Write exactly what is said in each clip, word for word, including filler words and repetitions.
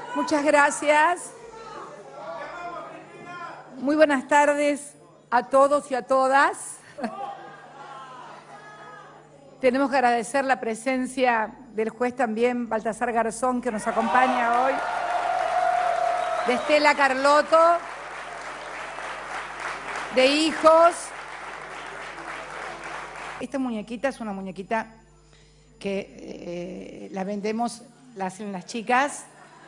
Muchas gracias. Muy buenas tardes a todos y a todas. Tenemos que agradecer la presencia del juez también, Baltasar Garzón, que nos acompaña hoy, de Estela Carlotto, de hijos. Esta muñequita es una muñequita que eh, la vendemos, la hacen las chicas.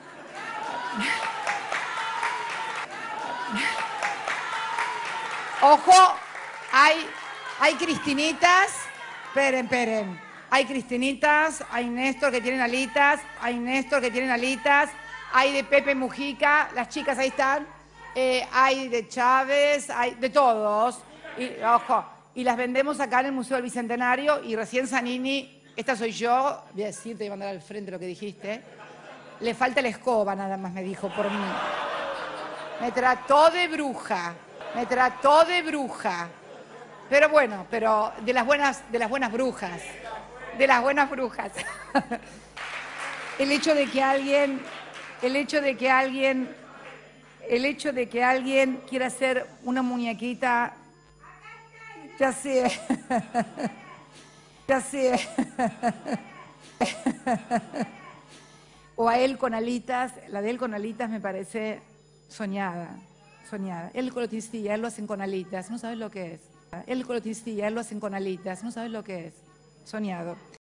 Ojo, hay, hay cristinitas, esperen, esperen, hay cristinitas, hay Néstor que tienen alitas, hay Néstor que tienen alitas, hay de Pepe Mujica, las chicas ahí están, eh, hay de Chávez, hay de todos, y, ojo, y las vendemos acá en el Museo del Bicentenario, y recién Zanini, esta soy yo, voy a decirte y mandar al frente lo que dijiste, le falta la escoba nada más, me dijo, por mí. Me trató de bruja. Me trató de bruja, pero bueno, pero de las buenas, de las buenas brujas, de las buenas brujas. El hecho de que alguien, el hecho de que alguien, el hecho de que alguien quiera hacer una muñequita, ya sé, ya sé, o a él con alitas, la de él con alitas me parece soñada. Soñada. Él con él lo hacen con alitas, no sabes lo que es. Él con él lo hacen con alitas, no sabes lo que es. Soñado.